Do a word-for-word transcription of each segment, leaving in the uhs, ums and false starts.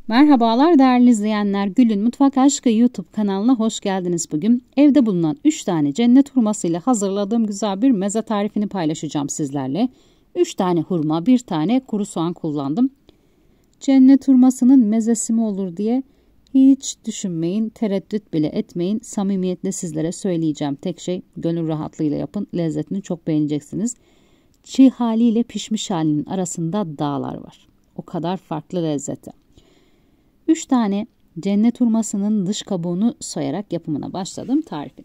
Merhabalar değerli izleyenler, Gül'ün Mutfak Aşkı YouTube kanalına hoş geldiniz. Bugün evde bulunan üç tane cennet hurması ile hazırladığım güzel bir meze tarifini paylaşacağım sizlerle. üç tane hurma, bir tane kuru soğan kullandım. Cennet hurmasının mezesi mi olur diye hiç düşünmeyin, tereddüt bile etmeyin. Samimiyetle sizlere söyleyeceğim tek şey, gönül rahatlığıyla yapın, lezzetini çok beğeneceksiniz. Çiğ haliyle pişmiş halinin arasında dağlar var. O kadar farklı lezzeti. üç tane cennet hurmasının dış kabuğunu soyarak yapımına başladım tarifin.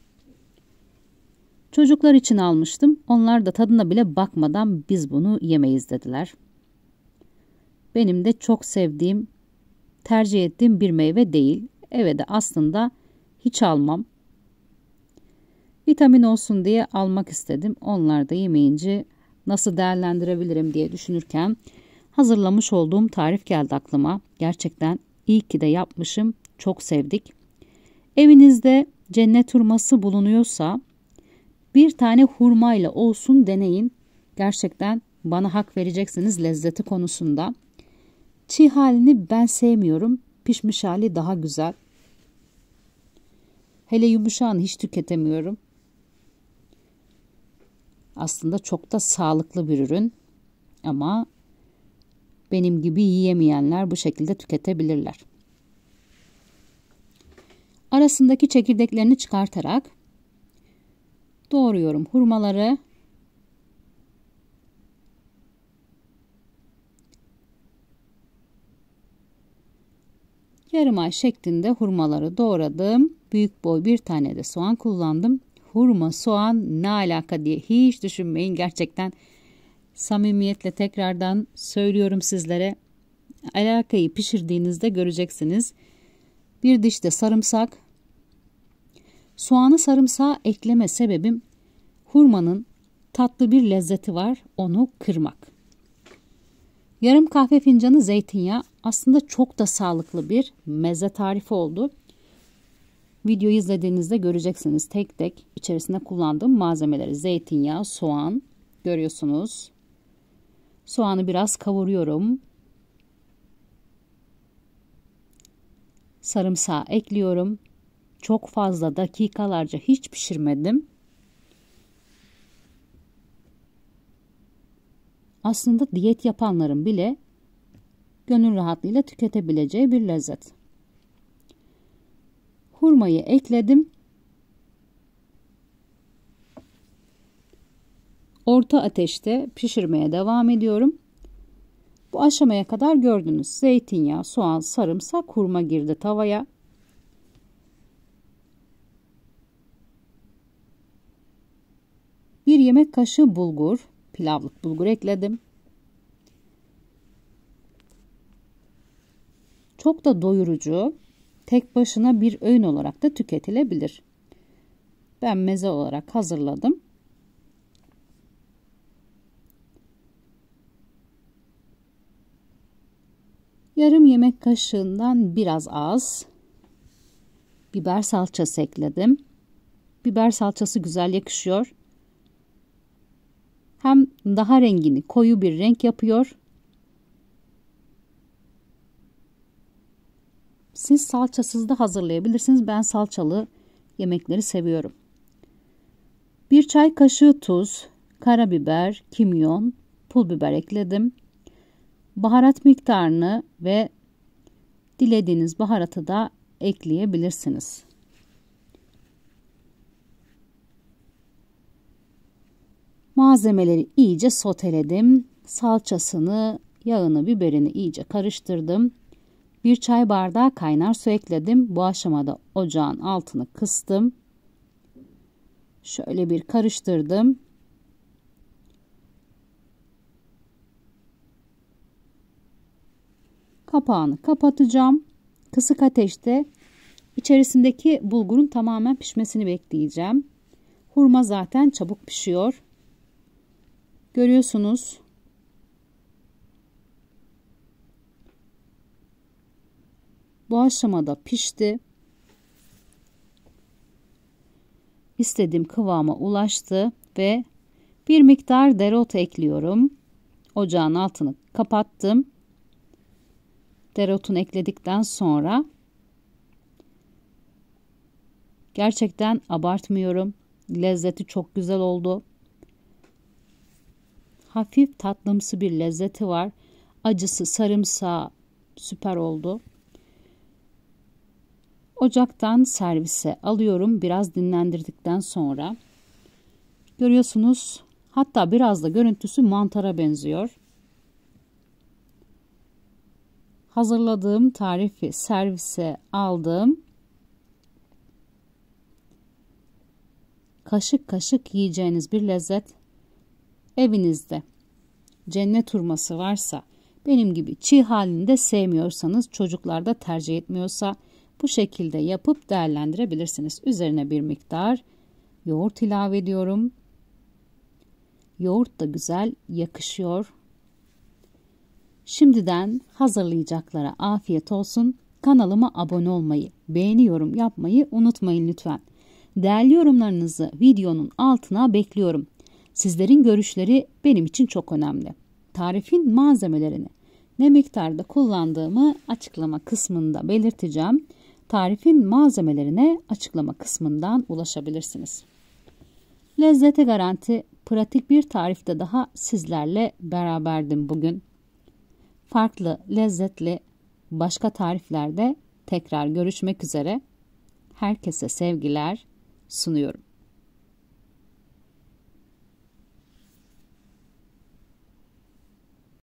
Çocuklar için almıştım. Onlar da tadına bile bakmadan biz bunu yemeyiz dediler. Benim de çok sevdiğim, tercih ettiğim bir meyve değil. Eve de aslında hiç almam. Vitamin olsun diye almak istedim. Onlar da yemeyince nasıl değerlendirebilirim diye düşünürken hazırlamış olduğum tarif geldi aklıma. Gerçekten iyi ki de yapmışım. Çok sevdik. Evinizde cennet hurması bulunuyorsa bir tane hurmayla olsun deneyin. Gerçekten bana hak vereceksiniz lezzeti konusunda. Çiğ halini ben sevmiyorum. Pişmiş hali daha güzel. Hele yumuşağını hiç tüketemiyorum. Aslında çok da sağlıklı bir ürün. Ama benim gibi yiyemeyenler bu şekilde tüketebilirler. Arasındaki çekirdeklerini çıkartarak doğruyorum hurmaları. Yarım ay şeklinde hurmaları doğradım. Büyük boy bir tane de soğan kullandım. Hurma, soğan ne alaka diye hiç düşünmeyin. Gerçekten samimiyetle tekrardan söylüyorum sizlere. Alakayı pişirdiğinizde göreceksiniz. Bir diş de sarımsak. Soğanı sarımsağa ekleme sebebim hurmanın tatlı bir lezzeti var. Onu kırmak. Yarım kahve fincanı zeytinyağı. Aslında çok da sağlıklı bir meze tarifi oldu. Videoyu izlediğinizde göreceksiniz tek tek içerisinde kullandığım malzemeleri. Zeytinyağı, soğan görüyorsunuz. Soğanı biraz kavuruyorum. Sarımsağı ekliyorum. Çok fazla dakikalarca hiç pişirmedim. Aslında diyet yapanların bile gönül rahatlığıyla tüketebileceği bir lezzet. Hurmayı ekledim. Orta ateşte pişirmeye devam ediyorum. Bu aşamaya kadar gördünüz. Zeytinyağı, soğan, sarımsak, hurma girdi tavaya. Bir yemek kaşığı bulgur, pilavlık bulgur ekledim. Çok da doyurucu, tek başına bir öğün olarak da tüketilebilir. Ben meze olarak hazırladım. Yarım yemek kaşığından biraz az biber salçası ekledim. Biber salçası güzel yakışıyor. Hem daha rengini koyu bir renk yapıyor. Siz salçasız da hazırlayabilirsiniz. Ben salçalı yemekleri seviyorum. Bir çay kaşığı tuz, karabiber, kimyon, pul biber ekledim. Baharat miktarını ve dilediğiniz baharatı da ekleyebilirsiniz. Malzemeleri iyice soteledim. Salçasını, yağını, biberini iyice karıştırdım. Bir çay bardağı kaynar su ekledim. Bu aşamada ocağın altını kıstım. Şöyle bir karıştırdım. Kapağını kapatacağım. Kısık ateşte içerisindeki bulgurun tamamen pişmesini bekleyeceğim. Hurma zaten çabuk pişiyor. Görüyorsunuz. Bu aşamada pişti. İstediğim kıvama ulaştı ve bir miktar dereotu ekliyorum. Ocağın altını kapattım. Dereotunu ekledikten sonra gerçekten abartmıyorum. Lezzeti çok güzel oldu. Hafif tatlımsı bir lezzeti var. Acısı, sarımsağı süper oldu. Ocaktan servise alıyorum. Biraz dinlendirdikten sonra. Görüyorsunuz, hatta biraz da görüntüsü mantara benziyor. Hazırladığım tarifi servise aldım. Kaşık kaşık yiyeceğiniz bir lezzet. Evinizde cennet hurması varsa, benim gibi çiğ halinde sevmiyorsanız, çocuklar da tercih etmiyorsa bu şekilde yapıp değerlendirebilirsiniz. Üzerine bir miktar yoğurt ilave ediyorum. Yoğurt da güzel yakışıyor. Şimdiden hazırlayacaklara afiyet olsun. Kanalıma abone olmayı, beğeni yorum yapmayı unutmayın lütfen. Değerli yorumlarınızı videonun altına bekliyorum. Sizlerin görüşleri benim için çok önemli. Tarifin malzemelerini ne miktarda kullandığımı açıklama kısmında belirteceğim. Tarifin malzemelerine açıklama kısmından ulaşabilirsiniz. Lezzete garanti, pratik bir tarifte daha sizlerle beraberdim bugün. Farklı, lezzetli başka tariflerde tekrar görüşmek üzere. Herkese sevgiler sunuyorum.